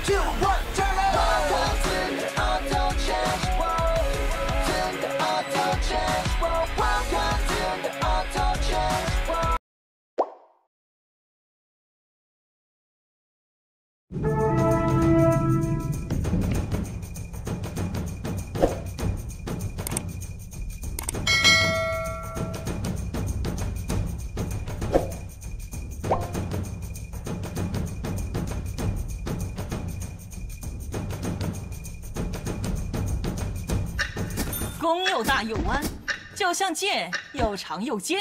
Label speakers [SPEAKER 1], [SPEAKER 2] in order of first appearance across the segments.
[SPEAKER 1] to work, turn it on.
[SPEAKER 2] Welcome to the auto change world. To the auto change world. Welcome to the auto change world.
[SPEAKER 3] 弓又大又弯，就像剑，又长又尖。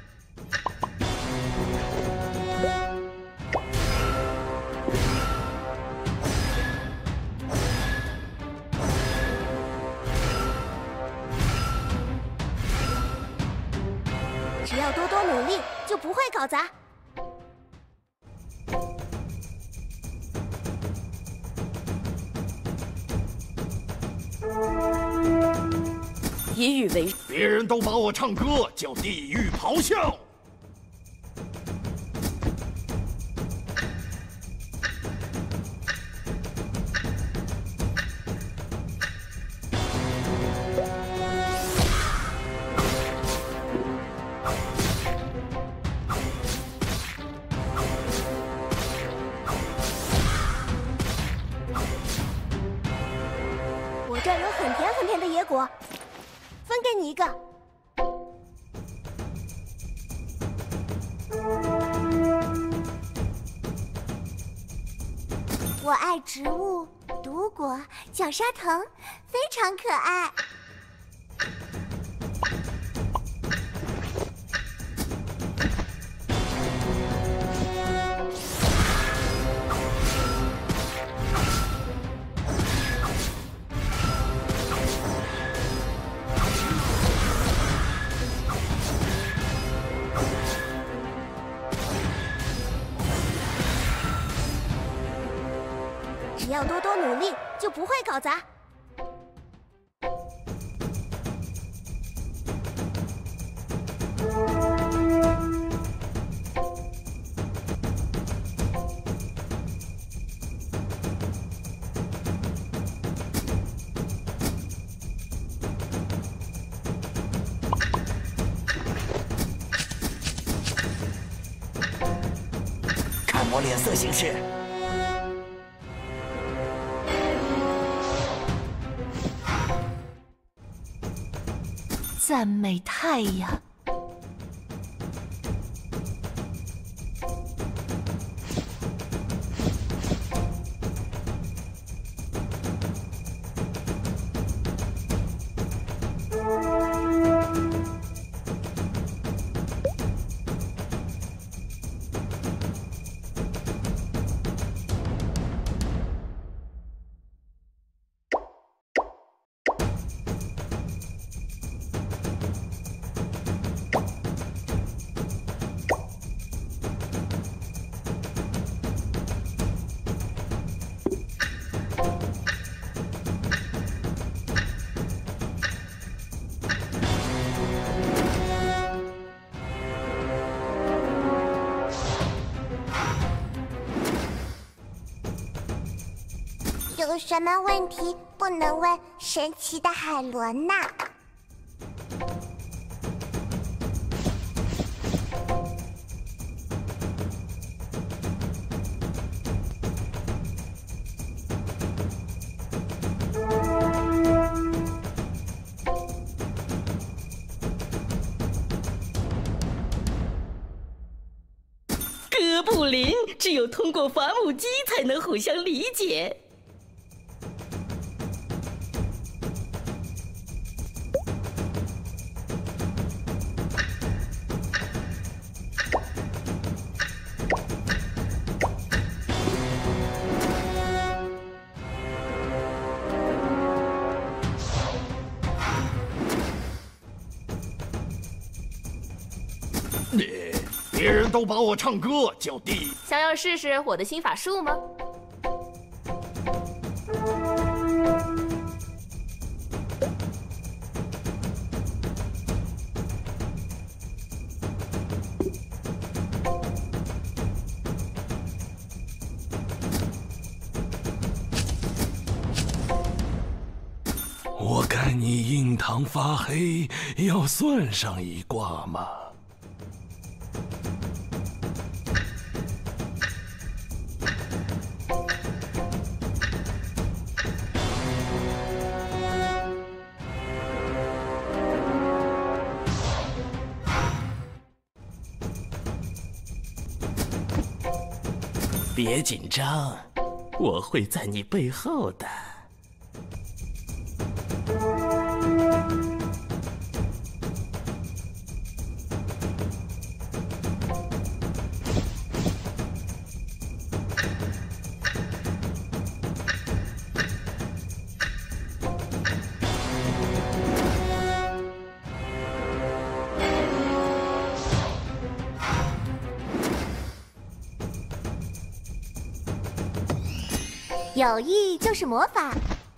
[SPEAKER 4] 只要多多努力，就不会搞砸。
[SPEAKER 5] 以语为。
[SPEAKER 1] 别人都把我唱歌叫地狱咆哮。
[SPEAKER 4] 我这儿有很甜很甜的野果，分给你一个。我爱植物，毒果、绞杀藤，非常可爱。只要多多努力，就不会搞砸。
[SPEAKER 6] 看我脸色行事。
[SPEAKER 5] 赞美太阳。
[SPEAKER 4] 有什么问题不能问神奇的海伦呐？
[SPEAKER 5] 哥布林只有通过伐木机才能互相理解。
[SPEAKER 1] 别人都把我唱歌叫地。
[SPEAKER 7] 想要试试我的新法术吗？
[SPEAKER 1] 我看你印堂发黑，要算上一卦吗？
[SPEAKER 6] 别紧张，我会在你背后的。
[SPEAKER 4] 友谊就是魔法。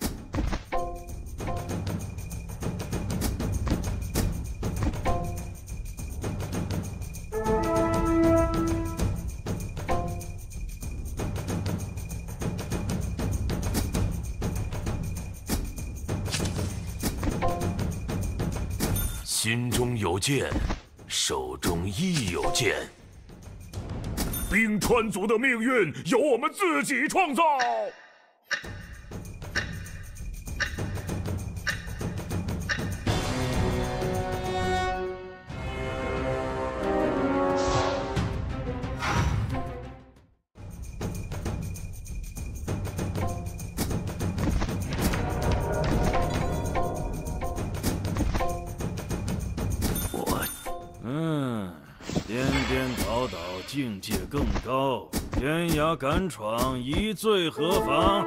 [SPEAKER 1] 心中有剑，手中亦有剑。冰川族的命运由我们自己创造。
[SPEAKER 8] 颠颠倒倒，境界更高，天涯敢闯，一醉何妨？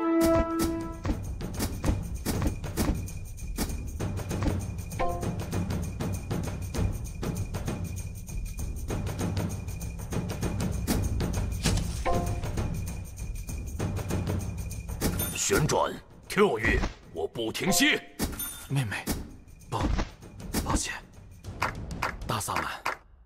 [SPEAKER 1] 旋转，跳跃，我不停歇。
[SPEAKER 9] 妹妹，抱歉，大萨满。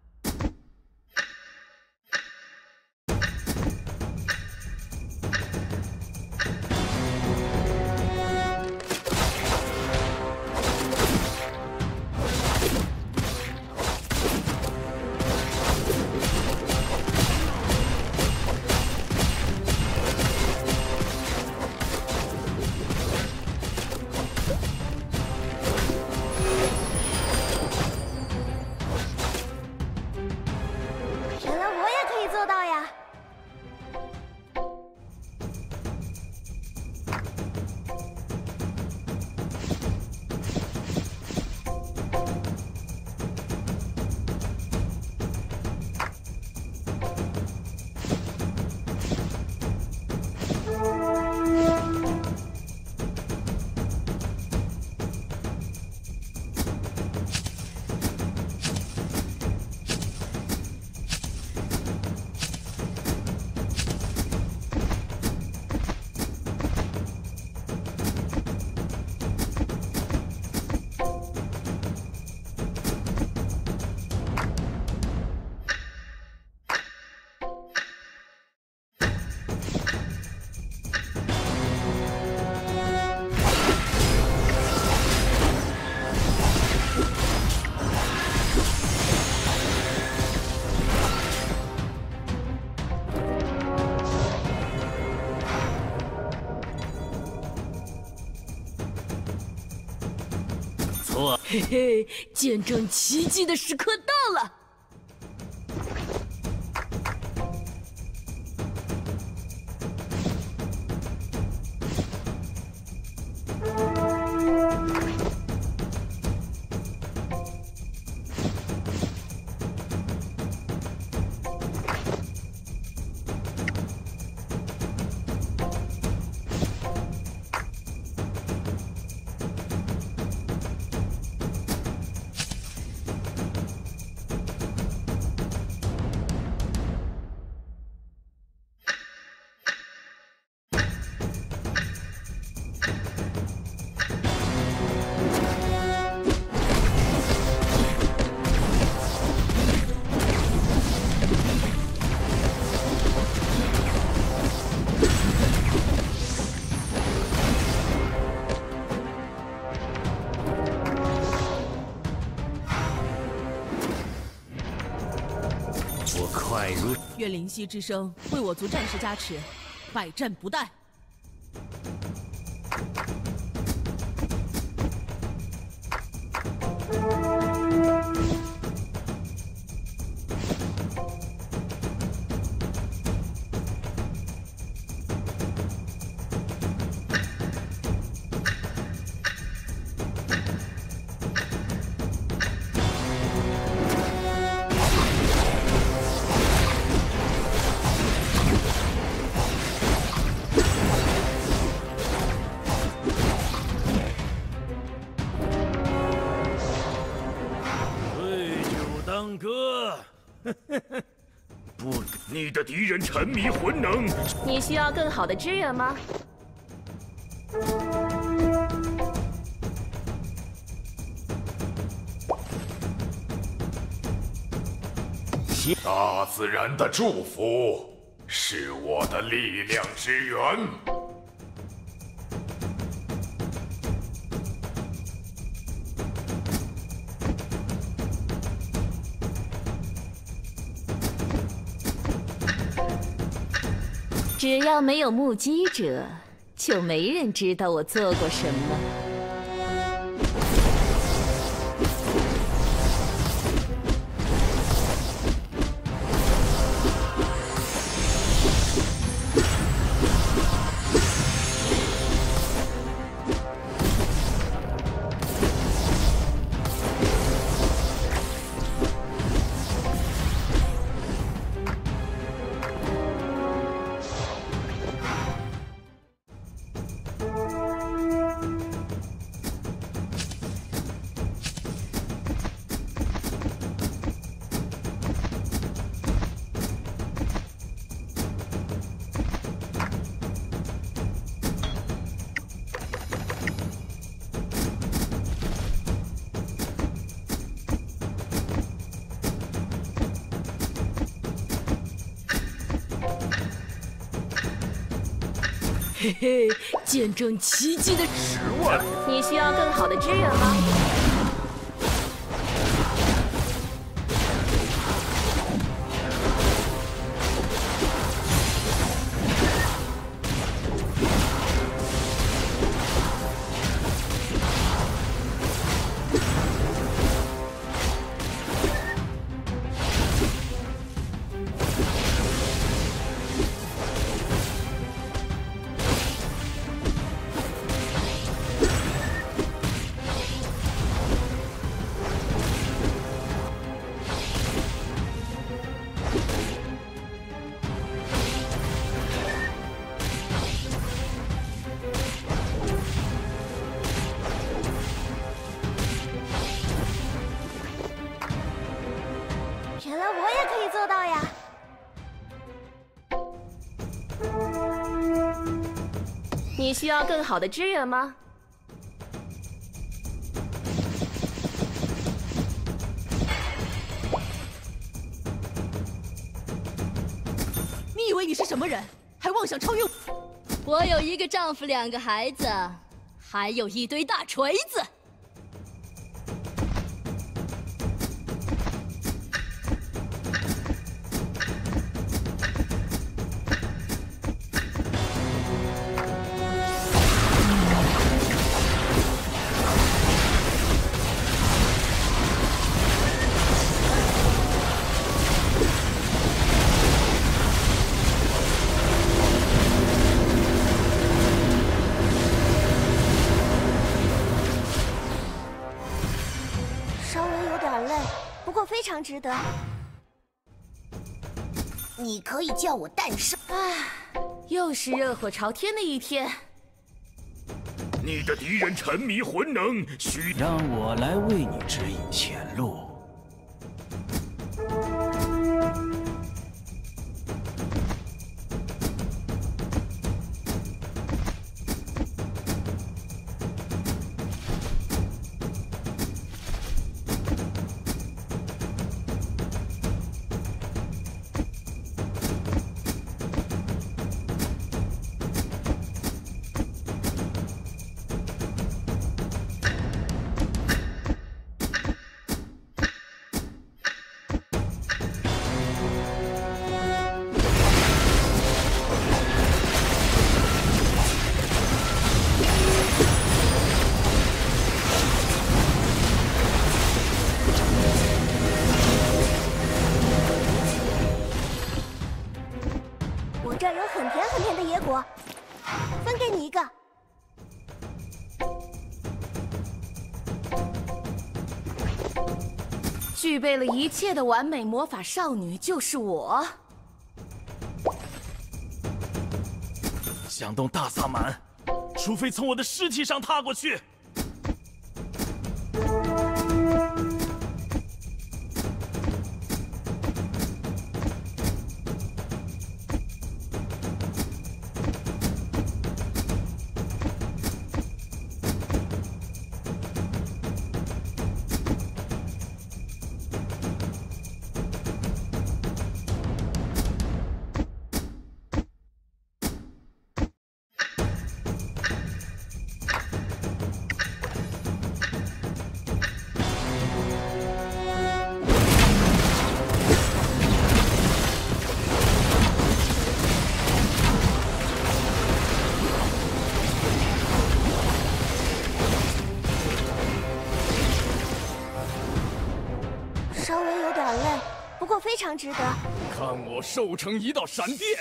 [SPEAKER 5] 嘿嘿，见证奇迹的时刻到了！
[SPEAKER 10] 愿灵犀之声为我族战士加持，百战不殆。
[SPEAKER 1] 不，你的敌人沉迷魂能。
[SPEAKER 7] 你需要更好的支援吗？
[SPEAKER 1] 大自然的祝福是我的力量之源。
[SPEAKER 7] 只要没有目击者，就没人知道我做过什么。
[SPEAKER 10] 嘿嘿，见证奇迹的
[SPEAKER 1] 10万。
[SPEAKER 7] 你需要更好的支援吗？
[SPEAKER 4] 原来我也可以做到呀！
[SPEAKER 7] 你需要更好的支援吗？
[SPEAKER 10] 你以为你是什么人，还妄想超越我？
[SPEAKER 5] 我有一个丈夫，2个孩子，还有一堆大锤子。
[SPEAKER 4] 稍微有点累，不过非常值得。
[SPEAKER 11] 你可以叫我诞生。
[SPEAKER 7] 又是热火朝天的一天。
[SPEAKER 1] 你的敌人沉迷魂能，需
[SPEAKER 8] 让我来为你指引前路。
[SPEAKER 10] 具备了一切的完美魔法少女就是我。
[SPEAKER 8] 响动大萨满，除非从我的尸体上踏过去。
[SPEAKER 4] 稍微有点累，不过非常值得。
[SPEAKER 1] 看我瘦成一道闪电！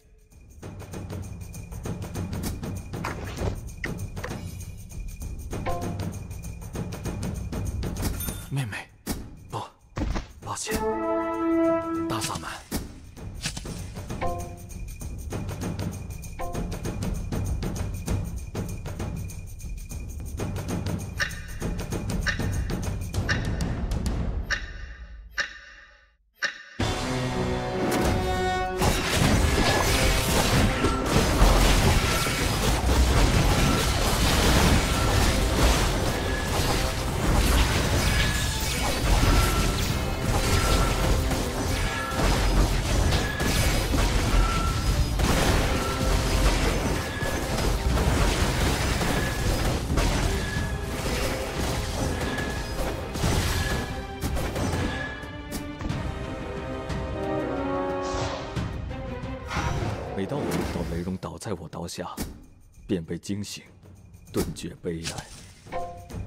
[SPEAKER 9] 妹妹，不，抱歉，大萨满。
[SPEAKER 6] 每当我梦到美容倒在我刀下，便被惊醒，顿觉悲哀。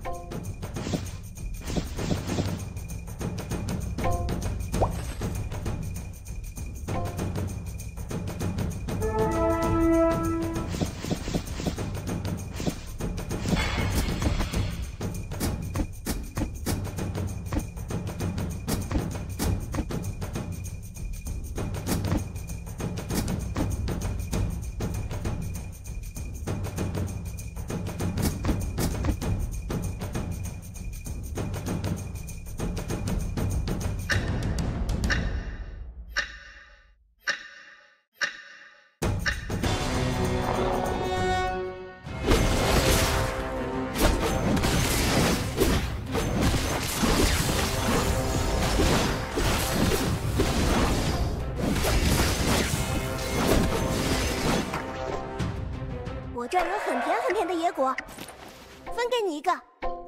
[SPEAKER 4] 我这儿有很甜很甜的野果，分给你一个。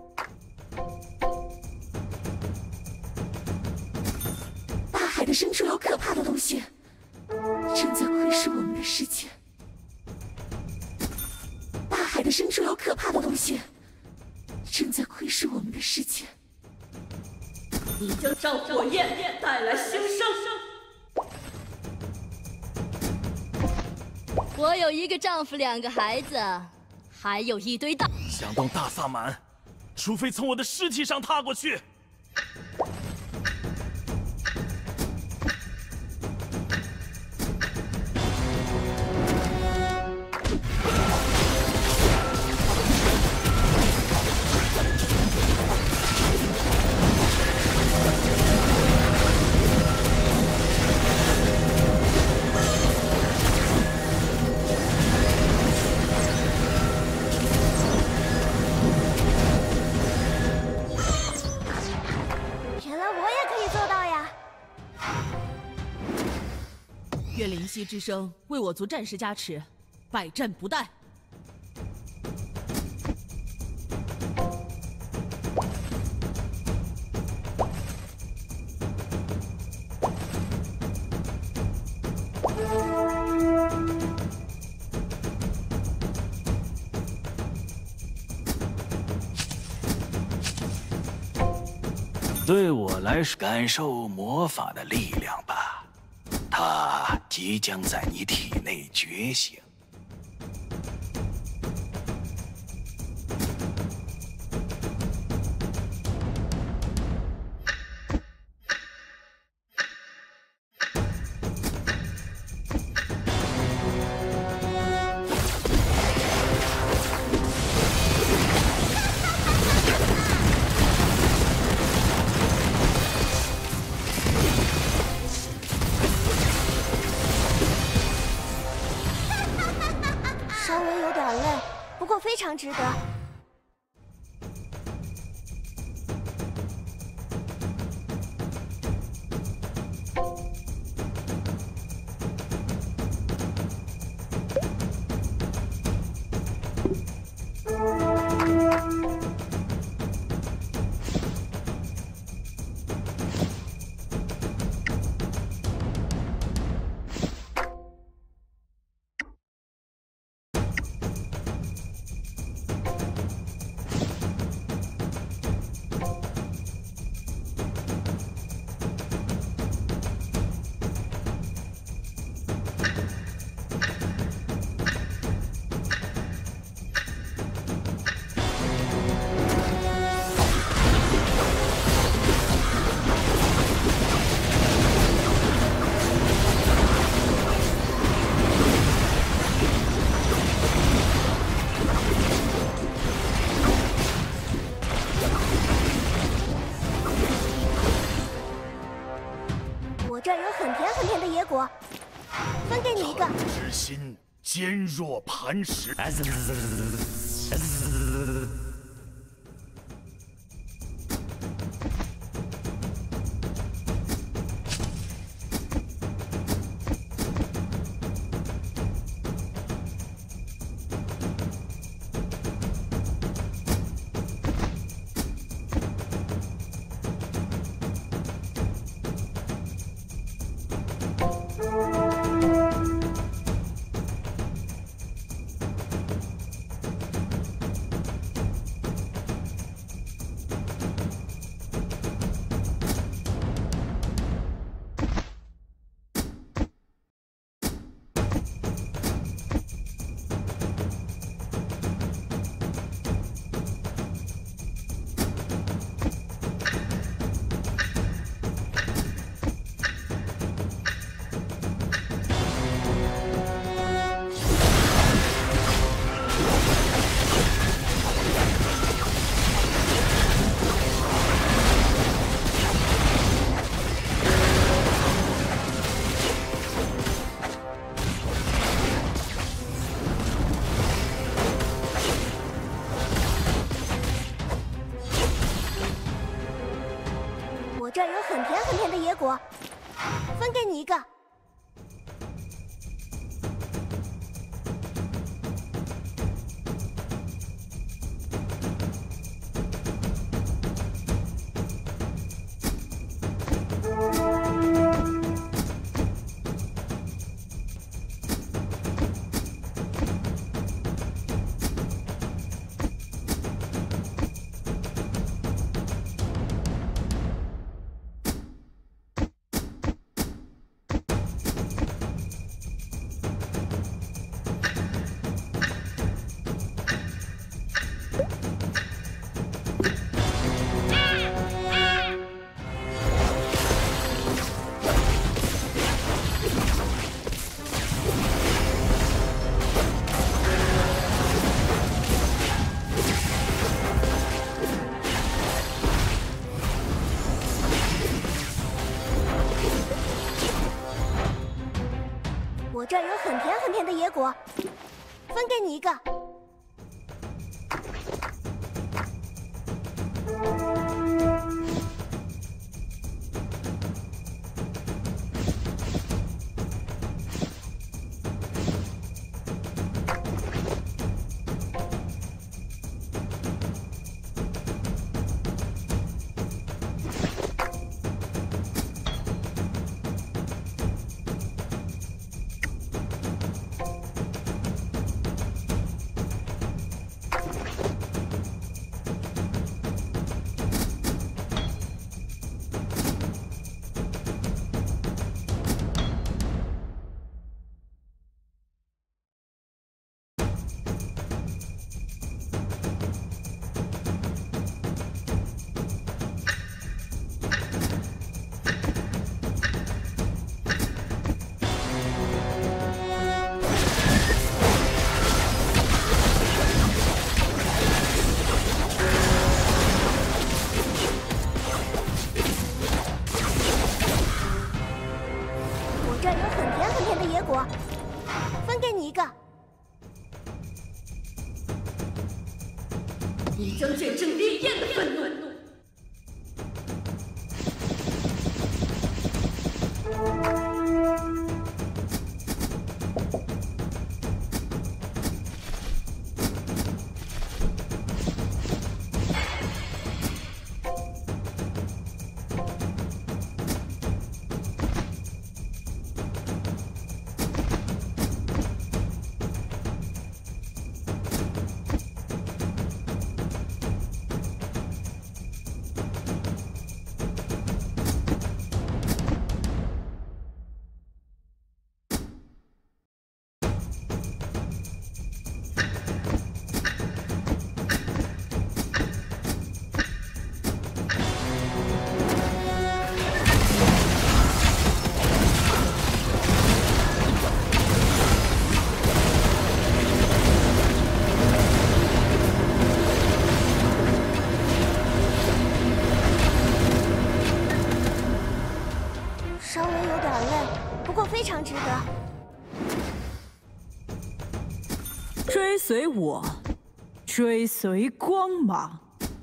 [SPEAKER 5] 大海的深处有可怕的东西，正在窥视我们的世界。大海的深处有可怕的东西，正在窥视我们的世界。 你将照火焰带来新生。
[SPEAKER 7] 我有一个丈夫，2个孩子，还有一堆大。
[SPEAKER 8] 响动大萨满，除非从我的尸体上踏过去。
[SPEAKER 10] 愿灵犀之声为我族战士加持，百战不殆。
[SPEAKER 8] 对我来说，感受魔法的力量吧。它即将在你体内觉醒。
[SPEAKER 4] 过非常值得。我这儿有很甜很甜的野果，分给你一个。
[SPEAKER 1] 之心坚若磐石。
[SPEAKER 4] 我这儿有很甜很甜的野果，分给你一个。我这儿有很甜很甜的野果，分给你一个。
[SPEAKER 5] 你将见证烈焰的愤怒。
[SPEAKER 4] 稍微有点累，不过非常值得。
[SPEAKER 3] 追随我，追随光芒。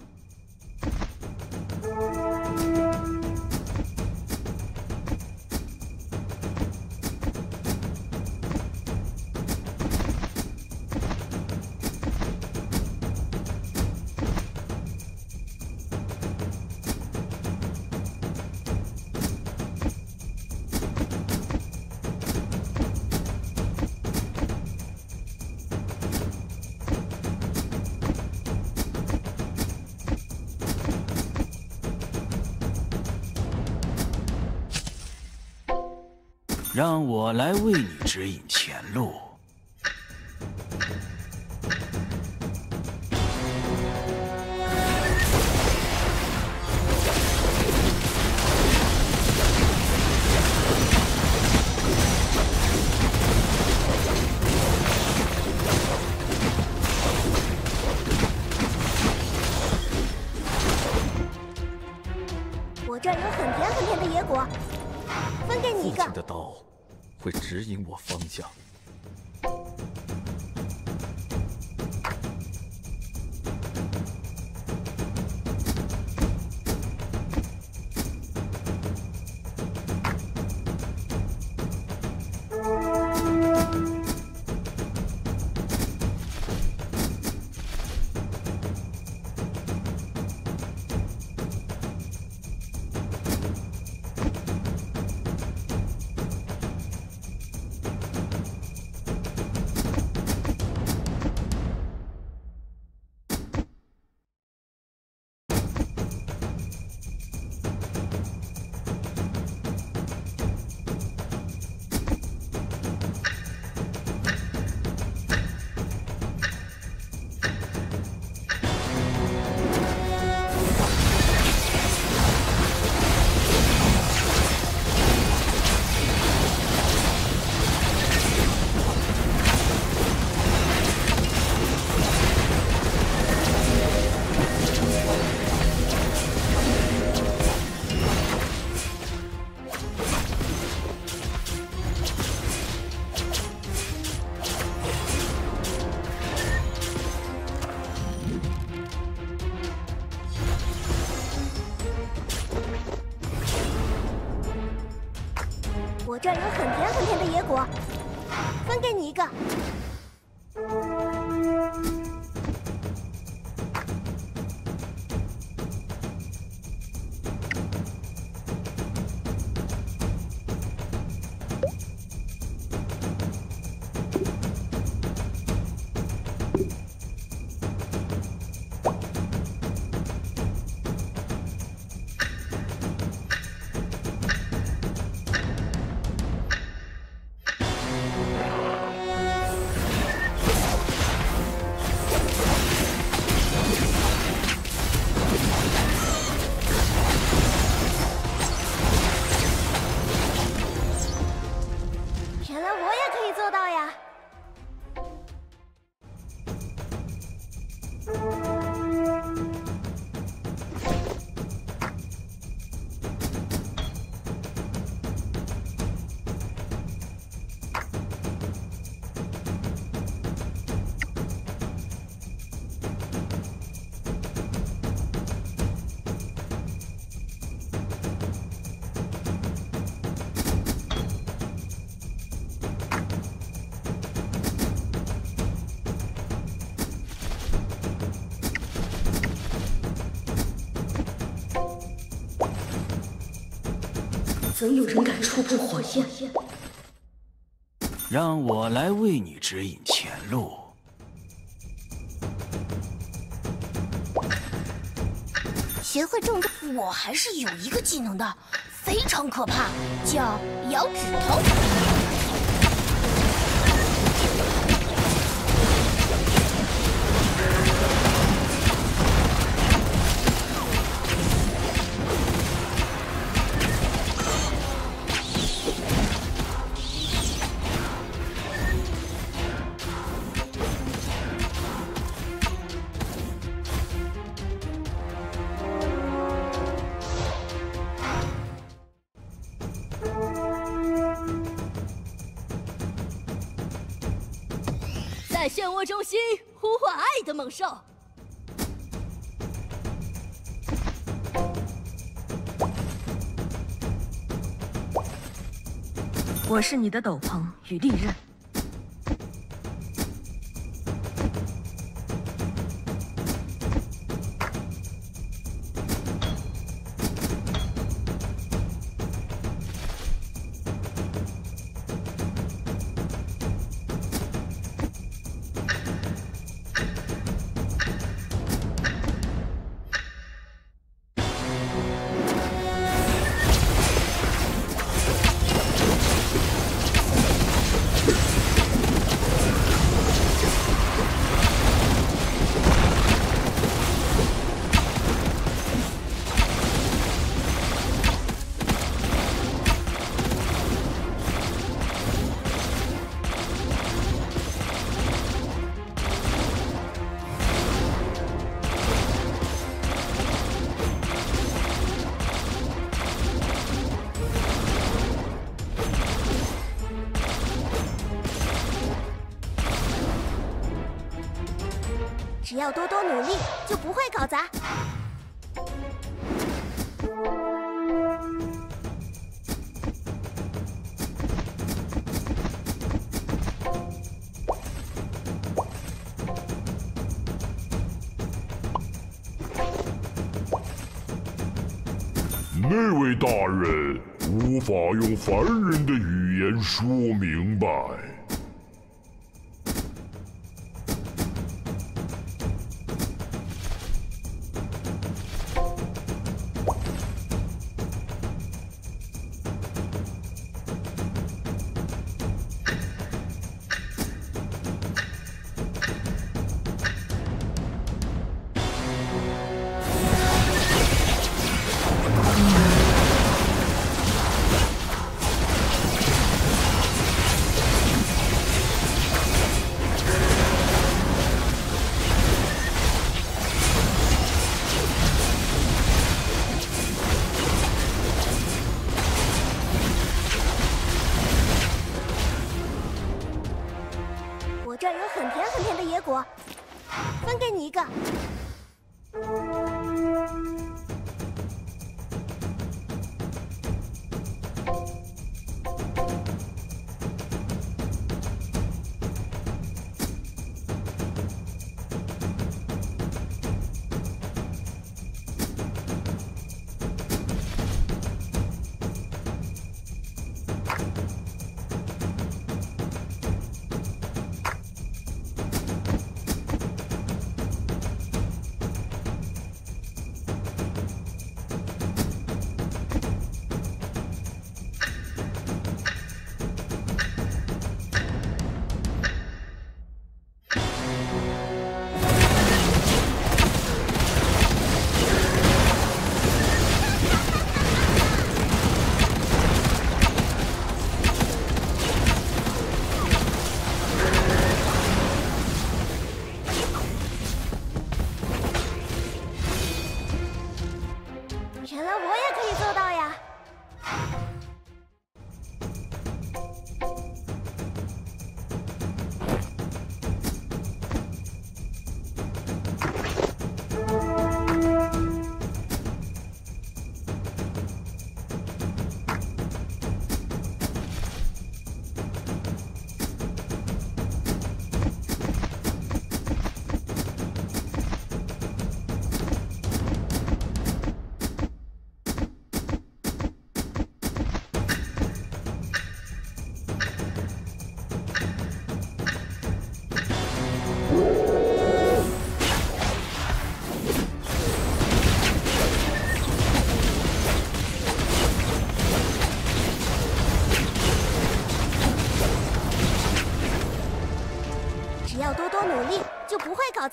[SPEAKER 8] 让我来为你指引前路。
[SPEAKER 4] 我这儿有很甜很甜的野果，分给你一个。
[SPEAKER 6] 父亲的刀会指引我方向。
[SPEAKER 4] 我这儿有很甜很甜的野果，分给你一个。
[SPEAKER 5] 曾有人敢触碰火焰？
[SPEAKER 8] 让我来为你指引前路。
[SPEAKER 11] 学会中招，我还是有一个技能的，非常可怕，叫咬指头。
[SPEAKER 5] 在漩涡中心呼唤爱的猛兽。
[SPEAKER 3] 我是你的斗篷与利刃。
[SPEAKER 4] 只要多多努力，就不会搞砸。
[SPEAKER 1] 那位大人无法用凡人的语言说明白。
[SPEAKER 4] 我这儿有很甜很甜的野果，分给你一个。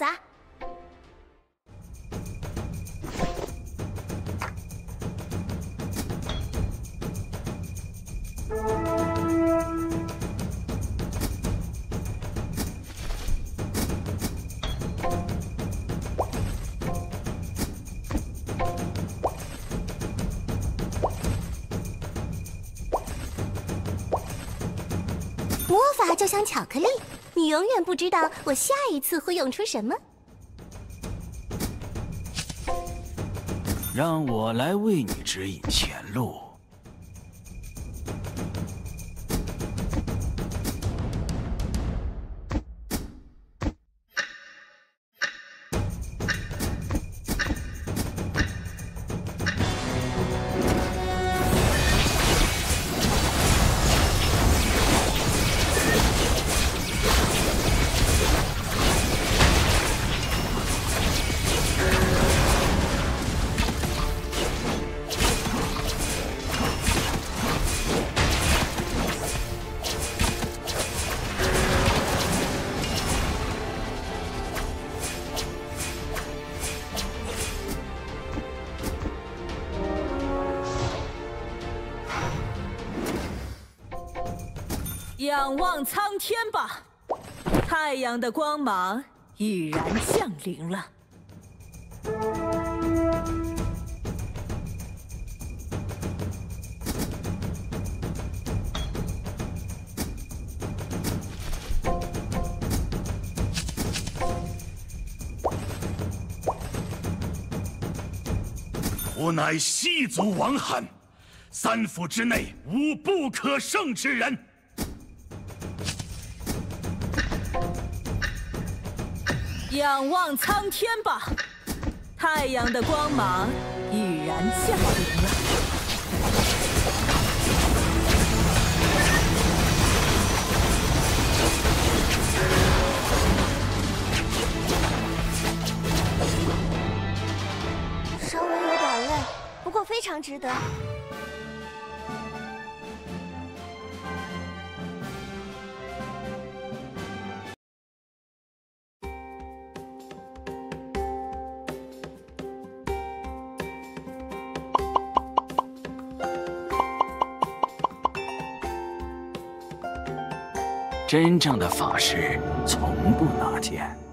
[SPEAKER 11] 砸。
[SPEAKER 4] 魔法就像巧克力，你永远不知道我下一次会用出什么。
[SPEAKER 8] 让我来为你指引前路。
[SPEAKER 3] 仰望苍天吧，太阳的光芒已然降临了。
[SPEAKER 1] 我乃西族王罕，3府之内无不可胜之人。
[SPEAKER 3] 仰望苍天吧，太阳的光芒已然降临了。
[SPEAKER 4] 稍微有点累，不过非常值得。
[SPEAKER 8] 真正的法师从不拿剑。